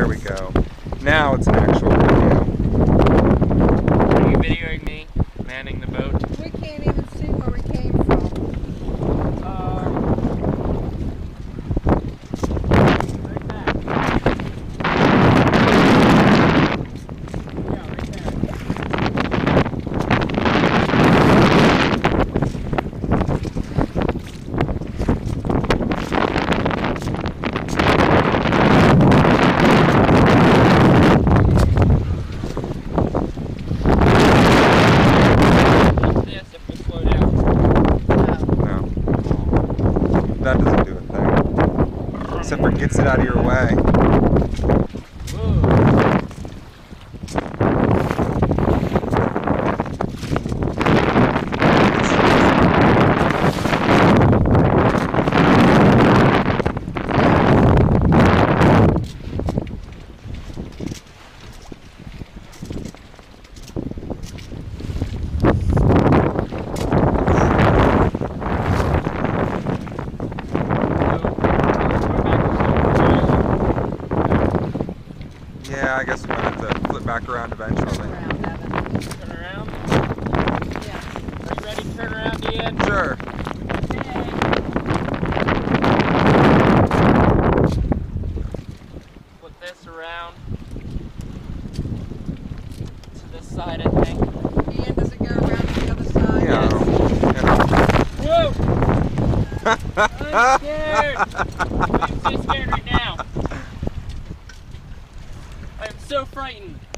we go. Now it's an actual video. Are you videoing me manning the boat? We can't even see where we came from. Right back. Yeah, right there. That doesn't do a thing. Except for gets it out of your way. Yeah, I guess we're going to have to flip back around eventually. Turn around, Evan. Turn around? Yes. Are you ready to turn around, Ian? Sure. Okay. Flip this around to this side, I think. Ian, does it go around to the other side? Yeah. Whoa! I'm scared! I'm so scared right now. I'm so frightened.